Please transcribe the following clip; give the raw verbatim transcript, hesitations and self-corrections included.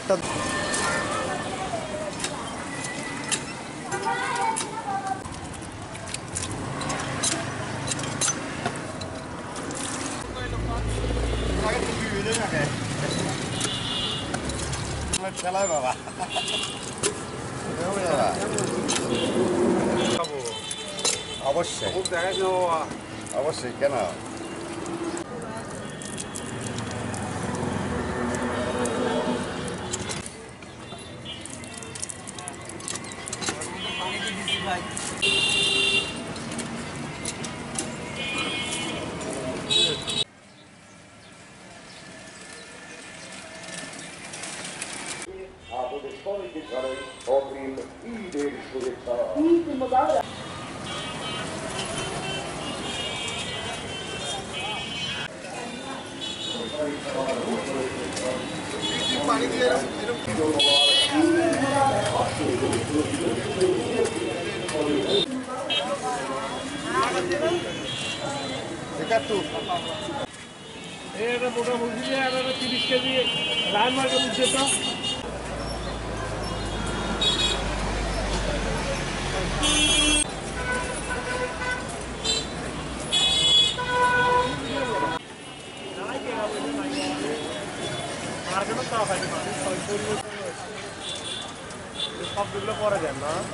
একটা খেলায় বাবা অবশ্যই অবশ্যই কেন আপনাদের সবাইকে জানাই অগ্রিম ঈদের শুভেচ্ছা। ঈদ মোবারক। পানি দিয়ে এটা মোটামুটি তিরিশ কেজি রান মার্কেট উঠছে তো সবগুলো পরে দেন না